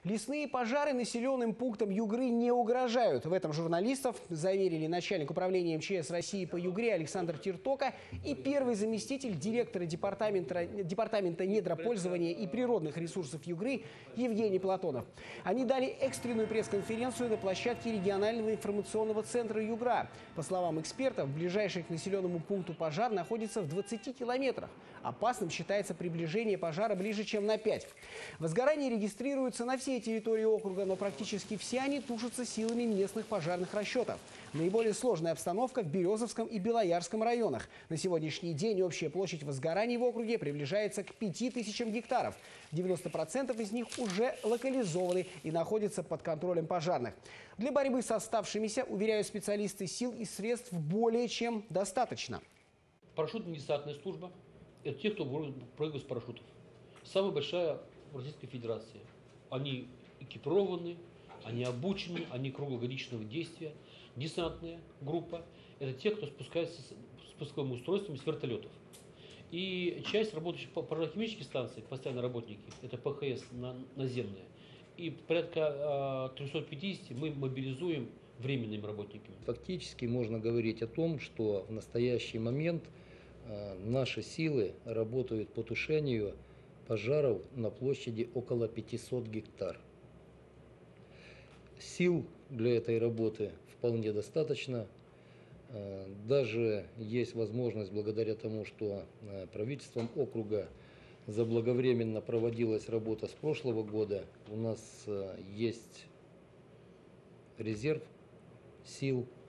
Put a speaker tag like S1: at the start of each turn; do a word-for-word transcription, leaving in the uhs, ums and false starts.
S1: Лесные пожары населенным пунктам Югры не угрожают. В этом журналистов заверили начальник управления эм че эс России по Югре Александр Тертока и первый заместитель директора департамента, департамента недропользования и природных ресурсов Югры Евгений Платонов. Они дали экстренную пресс-конференцию на площадке регионального информационного центра Югра. По словам экспертов, ближайший к населенному пункту пожар находится в двадцати километрах. Опасным считается приближение пожара ближе, чем на пять. Возгорания регистрируются на всей территории округа, но практически все они тушатся силами местных пожарных расчетов. Наиболее сложная обстановка в Березовском и Белоярском районах. На сегодняшний день общая площадь возгораний в округе приближается к пяти тысячам гектаров. девяносто процентов из них уже локализованы и находятся под контролем пожарных. Для борьбы с оставшимися, уверяют специалисты, сил и средств более чем достаточно.
S2: Парашютно-десантная служба – это те, кто прыгает с парашютов. Самая большая в Российской Федерации. Они экипированы, они обучены, они круглогодичного действия. Десантная группа – это те, кто спускается с спусковым устройством с вертолетов. И часть работающих по пожарно-химической станции, постоянные работники, это пэ ха эс наземные. И порядка трёхсот пятидесяти мы мобилизуем временными работниками.
S3: Фактически можно говорить о том, что в настоящий момент наши силы работают по тушению пожаров на площади около пятисот гектар. Сил для этой работы вполне достаточно. Даже есть возможность, благодаря тому, что правительством округа заблаговременно проводилась работа с прошлого года, у нас есть резерв сил